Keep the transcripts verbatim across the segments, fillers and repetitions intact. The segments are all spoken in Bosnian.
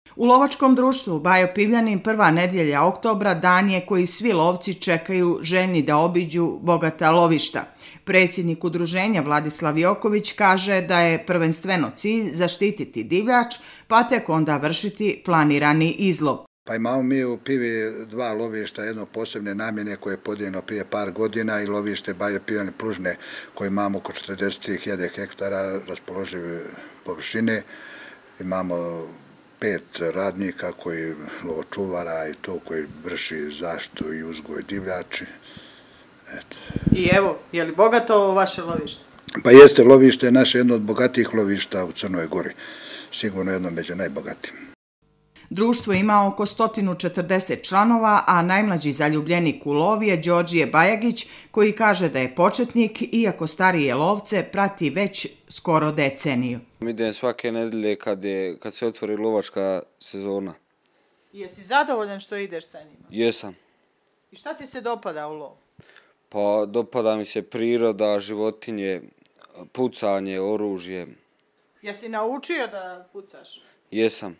U lovačkom društvu Bajo Pivljanin prva nedjelja oktobra dan je koji svi lovci čekaju željni da obiđu bogata lovišta. Predsjednik udruženja Vladislav Joković kaže da je prvenstveno cilj zaštititi divljač, pa tek onda vršiti planirani izlov. Pa imamo mi u Pivi dva lovišta, jedno posebne namjene koje je podijeljeno prije par godina i lovište Bajo Pivljanin Plužne koje imamo oko četrdeset hiljada hektara raspoložive površine. Imamo pet radnika koji lovočuvara i to koji vrši zaštitu i uzgoj divljači. Eto. I evo, je li bogato ovo vaše lovište? Pa jeste, lovište je naše jedno od bogatijih lovišta u Crnoj Gori. Sigurno jedno među najbogatijim. Društvo ima oko sto četrdeset članova, a najmlađi zaljubljenik u lov je Đorđije Bajagić, koji kaže da je početnik, iako starije lovce prati već skoro deceniju. Idem svake nedelje kad, je, kad se otvori lovačka sezona. Jesi zadovoljan što ideš sa njima? Jesam. I šta ti se dopada u lovu? Pa dopada mi se priroda, životinje, pucanje, oružje. Jesi naučio da pucaš? Jesam.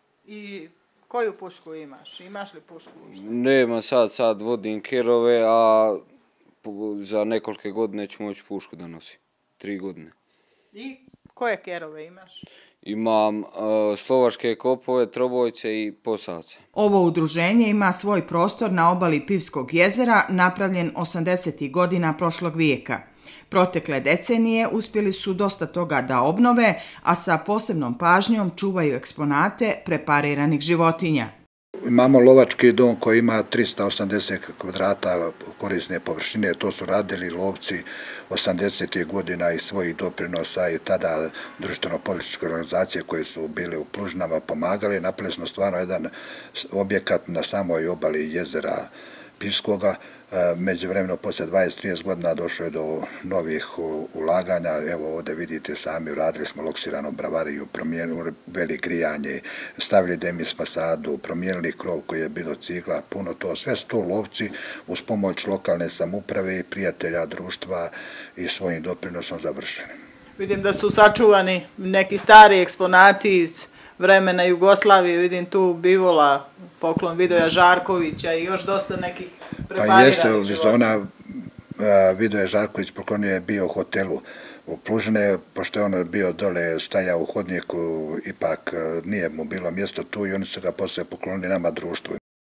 I koju pušku imaš? Imaš li pušku? Nema sad, sad vodim kerove, a za nekolike godine ću moći pušku da nosim. Tri godine. I koje kerove imaš? Imam uh, slovačke kopove, trobojce i posavce. Ovo udruženje ima svoj prostor na obali Pivskog jezera, napravljen osamdesetih godina prošlog vijeka. Protekle decenije uspjeli su dosta toga da obnove, a sa posebnom pažnjom čuvaju eksponate prepariranih životinja. Imamo lovački dom koji ima trista osamdeset kvadrata korisne površine, to su radili lovci osamdesetih godina iz svojih doprinosa i tada društveno-političke organizacije koje su bile u Plužnama pomagali. Napravili smo stvarno jedan objekat na samoj obali jezera Pivskoga. Međuvremeno, poslije dvadeset do trideset godina došlo je do novih ulaganja. Evo ovdje vidite sami, uradili smo loksiranu bravariju, promijenili veli grijanje, stavili demis fasadu, promijenili krov koji je bilo cigla, puno to. Sve su to lovci uz pomoć lokalne samouprave i prijatelja društva i svojim doprinosom završili. Vidim da su sačuvani neki stari eksponati iz vremena Jugoslavije, vidim tu bivola, poklon Vidoja Žarkovića i još dosta nekih prepariranih životinja. Pa jeste, ona Vidoje Žarković poklonio je bio u hotelu u Plužne, pošto je on bio dole, stajao u hodniku, ipak nije mu bilo mjesto tu i oni su ga poslije poklonili nama društvu.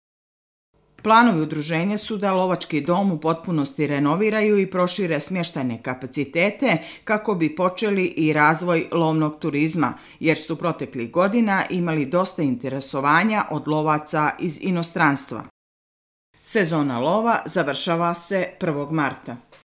Planovi udruženja su da lovački dom u potpunosti renoviraju i prošire smještajne kapacitete kako bi počeli i razvoj lovnog turizma, jer su proteklih godina imali dosta interesovanja od lovaca iz inostranstva. Sezona lova završava se prvog marta.